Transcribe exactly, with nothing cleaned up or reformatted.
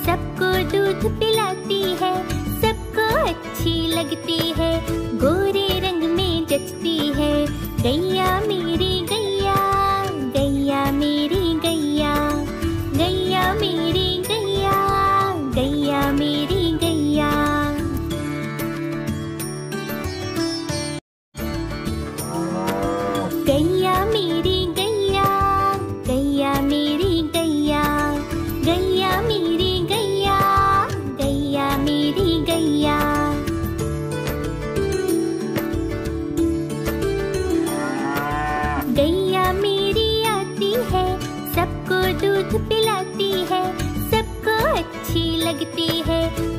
सबको दूध पिलाती है, सबको अच्छी लगती है, गोरे रंग में जचती है। गैया मेरी गैया, गैया मेरी गैया, गैया मेरी गैया, गैया मेरी गैया। गैया मेरी गैया, गैया मेरी गैया, गैया मेरी गैया, गैया मेरी गैया। गैया मेरी आती है, सबको दूध पिलाती है, सबको अच्छी लगती है,